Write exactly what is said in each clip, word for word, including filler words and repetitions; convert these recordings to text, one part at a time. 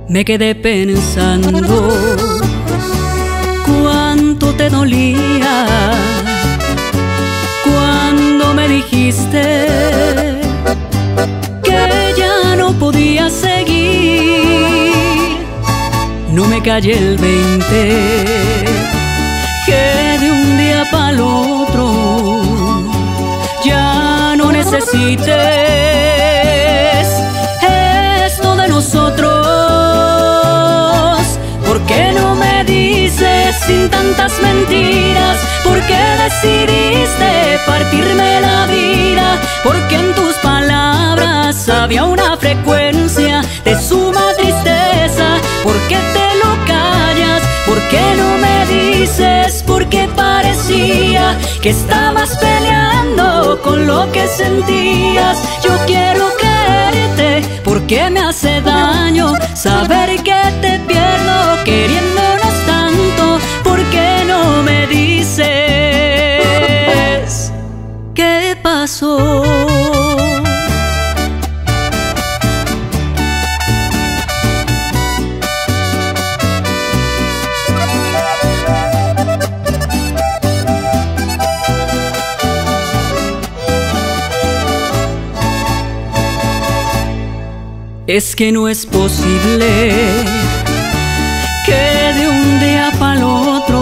Me quedé pensando cuánto te dolía cuando me dijiste que ya no podía seguir. No me callé el veinte que de un día para el otro ya no necesites esto de nosotros. ¿Por qué no me dices sin tantas mentiras? ¿Por qué decidiste partirme la vida? Porque en tus palabras había una frecuencia de suma tristeza. ¿Por qué te lo callas? ¿Por qué no me dices? Porque parecía que estabas peleando con lo que sentías. Yo quiero creerte porque me hace daño saber que te pierdo queriéndonos tanto. ¿Por qué no me dices qué pasó? Es que no es posible que de un día para el otro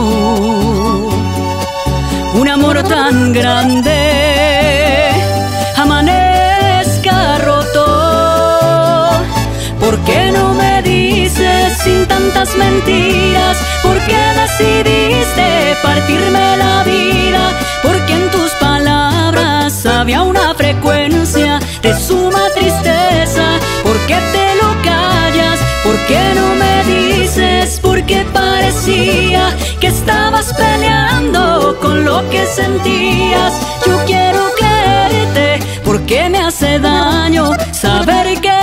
un amor tan grande amanezca roto. ¿Por qué no me dices sin tantas mentiras? ¿Por qué decidiste partirme la vida? Porque en tus palabras había una frecuencia de suma tristeza. ¿Por qué te lo callas? ¿Por qué no me dices? Porque parecía que estabas peleando con lo que sentías. Yo quiero creerte porque me hace daño saber que